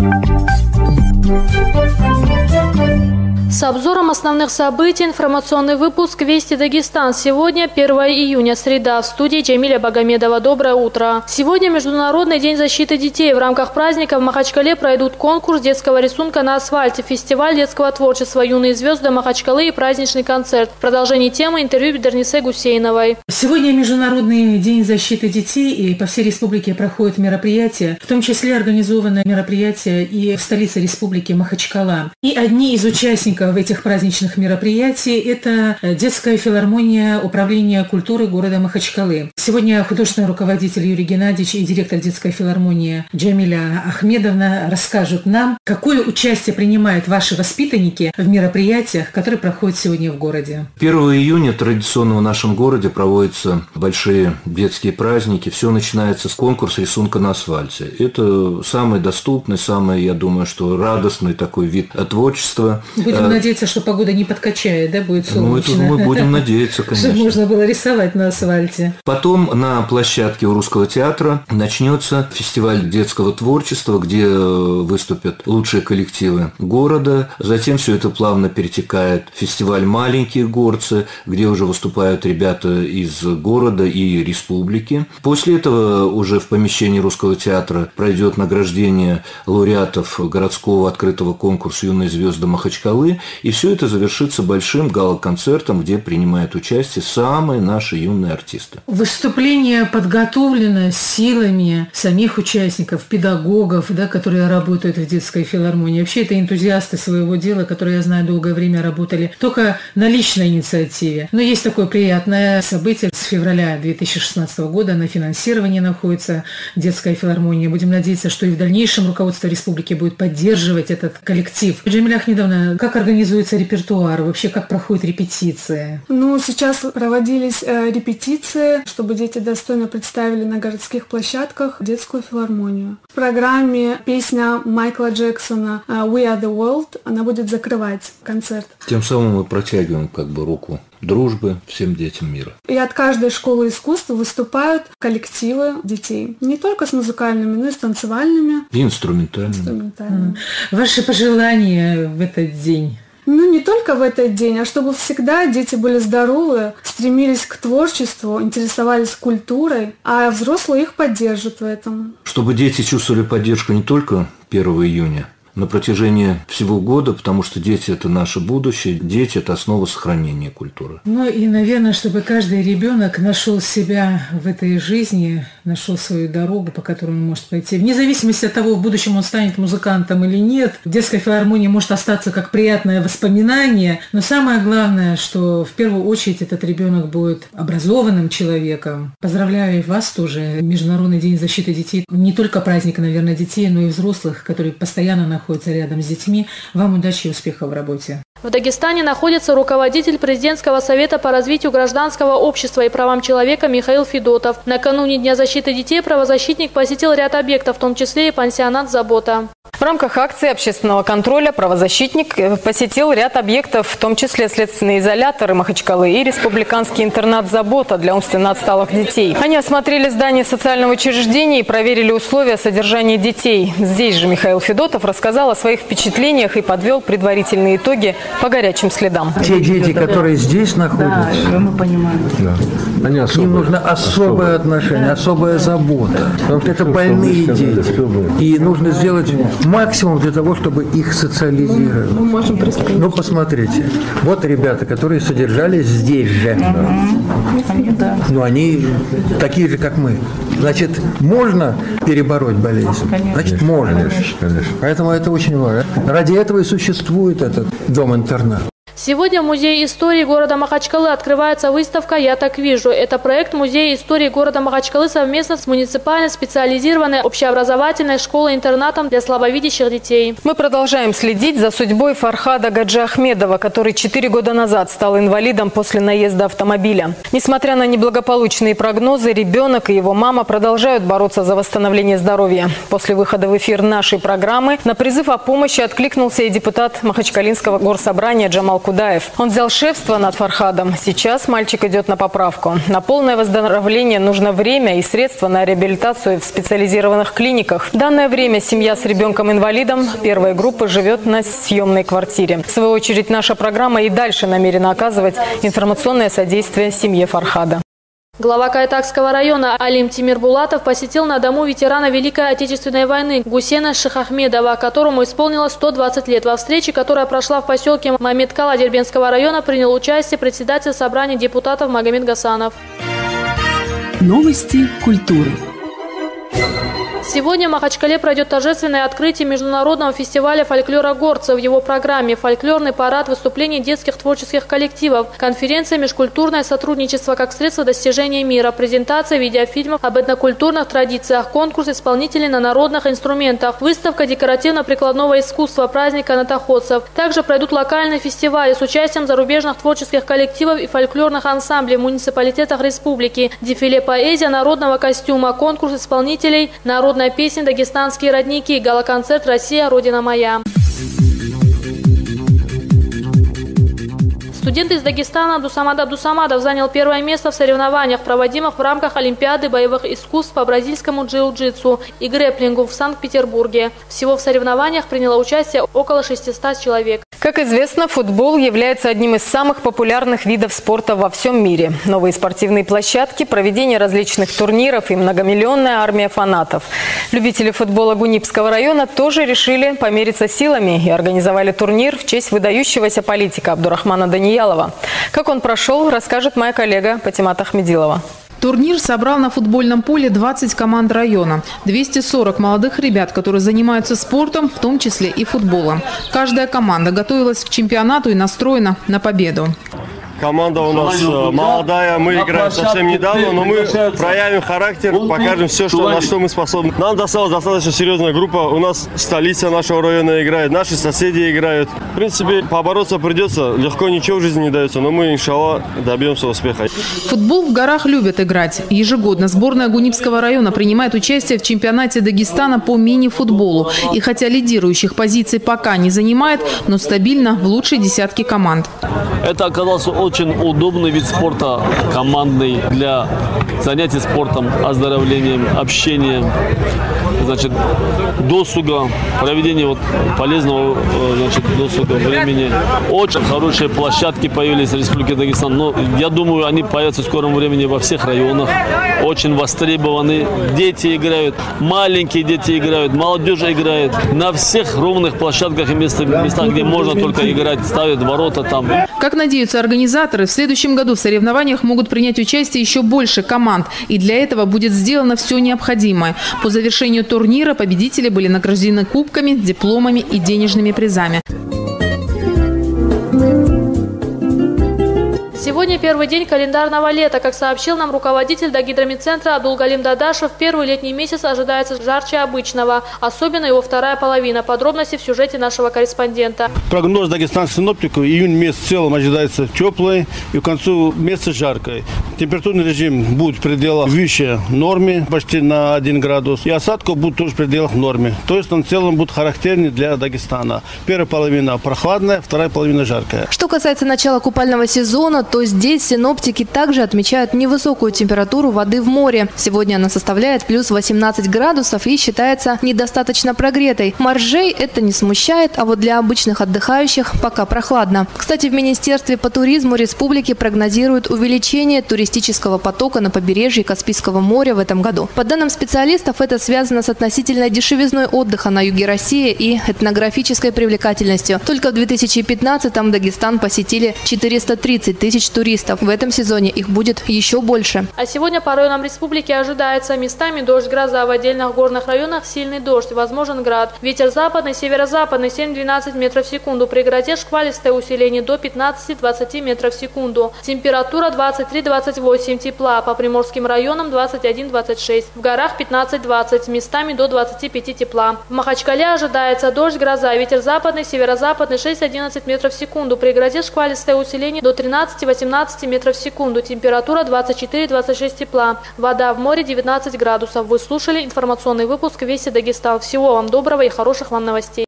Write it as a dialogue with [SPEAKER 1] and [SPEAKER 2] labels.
[SPEAKER 1] С обзором основных событий информационный выпуск «Вести Дагестан». Сегодня 1 июня, среда. В студии Джамиля Багамедова. Доброе утро. Сегодня Международный день защиты детей. В рамках праздника в Махачкале пройдут конкурс детского рисунка на асфальте, фестиваль детского творчества «Юные звезды Махачкалы» и праздничный концерт. В продолжении темы интервью Бедернисе Гусейновой.
[SPEAKER 2] Сегодня Международный день защиты детей, и по всей республике проходят мероприятия, в том числе организованное мероприятие и в столице республики Махачкала. И одни из участников этих праздничных мероприятий – это детская филармония Управления культуры города Махачкалы. Сегодня художественный руководитель Юрий Геннадьевич и директор детской филармонии Джамиля Ахмедовна расскажут нам, какое участие принимают ваши воспитанники в мероприятиях, которые проходят сегодня в городе.
[SPEAKER 3] 1 июня традиционно в нашем городе проводятся большие детские праздники. Все начинается с конкурса рисунка на асфальте. Это самый доступный, самый, я думаю, что радостный такой вид творчества.
[SPEAKER 2] Будем надеяться, что погода не подкачает, да, будет солнечно.
[SPEAKER 3] Ну, это мы будем надеяться, конечно.
[SPEAKER 2] Чтобы можно было рисовать на асфальте.
[SPEAKER 3] Потом на площадке у Русского театра начнется фестиваль детского творчества, где выступят лучшие коллективы города. Затем все это плавно перетекает в фестиваль «Маленькие горцы», где уже выступают ребята из города и республики. После этого уже в помещении Русского театра пройдет награждение лауреатов городского открытого конкурса «Юные звезды Махачкалы». И все это завершится большим гала-концертом, где принимают участие самые наши юные артисты.
[SPEAKER 2] Выступление подготовлено силами самих участников, педагогов, да, которые работают в детской филармонии. Вообще это энтузиасты своего дела, которые, я знаю, долгое время работали только на личной инициативе. Но есть такое приятное событие. С февраля 2016 года на финансировании находится детская филармония. Будем надеяться, что и в дальнейшем руководство республики будет поддерживать этот коллектив. Джамиля Ахмедовна, как организуется репертуар? Вообще, как проходят репетиции?
[SPEAKER 4] Сейчас проводились репетиции, чтобы дети достойно представили на городских площадках детскую филармонию. В программе песня Майкла Джексона «We are the world», она будет закрывать концерт.
[SPEAKER 3] Тем самым мы протягиваем руку дружбы всем детям мира.
[SPEAKER 4] И от каждой школы искусств выступают коллективы детей. Не только с музыкальными, но и с танцевальными.
[SPEAKER 3] И инструментальными.
[SPEAKER 2] Ваши пожелания в этот день?
[SPEAKER 4] Не только в этот день, а чтобы всегда дети были здоровы, стремились к творчеству, интересовались культурой, а взрослые их поддержат в этом.
[SPEAKER 3] Чтобы дети чувствовали поддержку не только 1 июня, на протяжении всего года, потому что дети – это наше будущее, дети – это основа сохранения культуры.
[SPEAKER 2] И, наверное, чтобы каждый ребенок нашел себя в этой жизни, нашел свою дорогу, по которой он может пойти. Вне зависимости от того, в будущем он станет музыкантом или нет, в детской филармонии может остаться как приятное воспоминание, но самое главное, что в первую очередь этот ребенок будет образованным человеком. Поздравляю и вас тоже. Международный день защиты детей. Не только праздник, наверное, детей, но и взрослых, которые постоянно находятся рядом с детьми. Вам удачи и успехов в работе.
[SPEAKER 1] В Дагестане находится руководитель президентского совета по развитию гражданского общества и правам человека Михаил Федотов. Накануне Дня защиты детей правозащитник посетил ряд объектов, в том числе и пансионат «Забота».
[SPEAKER 5] В рамках акции общественного контроля правозащитник посетил ряд объектов, в том числе следственные изоляторы Махачкалы и республиканский интернат «Забота» для умственно отсталых детей. Они осмотрели здание социального учреждения и проверили условия содержания детей. Здесь же Михаил Федотов рассказал о своих впечатлениях и подвел предварительные итоги по горячим следам.
[SPEAKER 6] Те дети, которые здесь находятся,
[SPEAKER 2] мы понимаем.
[SPEAKER 6] К ним нужно особое отношение, особая забота. Потому что это больные дети. И нужно сделать максимум для того, чтобы их социализировать.
[SPEAKER 4] Мы можем представить.
[SPEAKER 6] Посмотрите. Вот ребята, которые содержались здесь же. Они такие же, как мы. Значит, можно перебороть болезнь? Значит, можно.
[SPEAKER 3] Конечно.
[SPEAKER 6] Поэтому это очень важно. Ради этого и существует этот дом-интернат.
[SPEAKER 1] Сегодня в Музее истории города Махачкалы открывается выставка «Я так вижу». Это проект Музея истории города Махачкалы совместно с муниципальной специализированной общеобразовательной школой-интернатом для слабовидящих детей.
[SPEAKER 5] Мы продолжаем следить за судьбой Фархада Гаджи Ахмедова, который 4 года назад стал инвалидом после наезда автомобиля. Несмотря на неблагополучные прогнозы, ребенок и его мама продолжают бороться за восстановление здоровья. После выхода в эфир нашей программы на призыв о помощи откликнулся и депутат Махачкалинского горсобрания Джамал Бакудаев. Он взял шефство над Фархадом. Сейчас мальчик идет на поправку. На полное выздоровление нужно время и средства на реабилитацию в специализированных клиниках. В данное время семья с ребенком-инвалидом первой группы живет на съемной квартире. В свою очередь, наша программа и дальше намерена оказывать информационное содействие семье Фархада.
[SPEAKER 1] Глава Кайтакского района Алим Тимирбулатов посетил на дому ветерана Великой Отечественной войны Гусена Шихахмедова, которому исполнилось 120 лет. Во встрече, которая прошла в поселке Мамедкала Дербенского района, принял участие председатель собрания депутатов Магомед Гасанов.
[SPEAKER 7] Новости культуры.
[SPEAKER 1] Сегодня в Махачкале пройдет торжественное открытие международного фестиваля фольклора «Горцы». В его программе фольклорный парад, выступления детских творческих коллективов, конференция «Межкультурное сотрудничество как средство достижения мира», презентация видеофильмов об этнокультурных традициях, конкурс исполнителей на народных инструментах, выставка декоративно-прикладного искусства, праздник канатоходцев. Также пройдут локальные фестивали с участием зарубежных творческих коллективов и фольклорных ансамблей в муниципалитетах республики, дефиле «Поэзия народного костюма», конкурс исполнителей народной песни «Дагестанские родники», гала-концерт «Россия, Родина моя». Студент из Дагестана Абдусамад Абдусамадов занял первое место в соревнованиях, проводимых в рамках Олимпиады боевых искусств по бразильскому джиу-джитсу и грэпплингу в Санкт-Петербурге. Всего в соревнованиях приняло участие около 600 человек.
[SPEAKER 5] Как известно, футбол является одним из самых популярных видов спорта во всем мире. Новые спортивные площадки, проведение различных турниров и многомиллионная армия фанатов. Любители футбола Гунипского района тоже решили помериться силами и организовали турнир в честь выдающегося политика Абдурахмана Даниялова. Как он прошел, расскажет моя коллега Патимат Ахмедилова.
[SPEAKER 8] Турнир собрал на футбольном поле 20 команд района, 240 молодых ребят, которые занимаются спортом, в том числе и футболом. Каждая команда готовилась к чемпионату и настроена на победу.
[SPEAKER 9] Команда у нас молодая, мы играем совсем недавно, но мы проявим характер, покажем все, на что мы способны. Нам досталась достаточно серьезная группа, у нас столица нашего района играет, наши соседи играют. В принципе, побороться придется, легко ничего в жизни не дается, но мы, иншаллах, добьемся успеха.
[SPEAKER 8] Футбол в горах любят играть. Ежегодно сборная Гунипского района принимает участие в чемпионате Дагестана по мини-футболу. И хотя лидирующих позиций пока не занимает, но стабильно в лучшей десятке команд.
[SPEAKER 10] Это оказался очень удобный вид спорта, командный, для занятий спортом, оздоровлением, общением, значит, досуга, проведения полезного, значит, досуга времени. Очень хорошие площадки появились в Республике Дагестан, но я думаю, они появятся в скором времени во всех районах. Очень востребованы. Дети играют, маленькие дети играют, молодежь играет. На всех ровных площадках и местах, где можно только играть, ставят ворота там.
[SPEAKER 8] Как надеются организаторы, в следующем году в соревнованиях могут принять участие еще больше команд. И для этого будет сделано все необходимое. По завершению турнира победители были награждены кубками, дипломами и денежными призами.
[SPEAKER 1] Сегодня первый день календарного лета. Как сообщил нам руководитель Дагидромедцентра Абдулгалим Дадашев, первый летний месяц ожидается жарче обычного, особенно его вторая половина. Подробности в сюжете нашего корреспондента.
[SPEAKER 11] Прогноз дагестанских синоптиков: июнь месяц в целом ожидается теплый и к концу месяца жаркий. Температурный режим будет в пределах выше нормы, почти на 1 градус. И осадков будет тоже в пределах нормы. То есть он в целом будет характерный для Дагестана. Первая половина прохладная, вторая половина жаркая.
[SPEAKER 12] Что касается начала купального сезона, то здесь синоптики также отмечают невысокую температуру воды в море. Сегодня она составляет плюс 18 градусов и считается недостаточно прогретой. Моржей это не смущает, а вот для обычных отдыхающих пока прохладно. Кстати, в Министерстве по туризму республики прогнозируют увеличение туристического потока на побережье Каспийского моря в этом году. По данным специалистов, это связано с относительной дешевизной отдыха на юге России и этнографической привлекательностью. Только в 2015-м Дагестан посетили 430 тысяч туристов. В этом сезоне их будет еще больше.
[SPEAKER 1] А сегодня по районам республики ожидается местами дождь, гроза, в отдельных горных районах сильный дождь, возможен град. Ветер западный, северо-западный 7-12 метров в секунду. При грозе шквалистое усиление до 15-20 метров в секунду. Температура 23-28, тепла. По приморским районам 21-26. В горах 15-20, местами до 25 тепла. В Махачкале ожидается дождь, гроза, ветер западный, северо-западный 6-11 метров в секунду. При грозе шквалистое усиление до 13-18 метров в секунду. Температура 24-26 тепла. Вода в море 19 градусов. Вы слушали информационный выпуск «Вести Дагестан». Всего вам доброго и хороших вам новостей.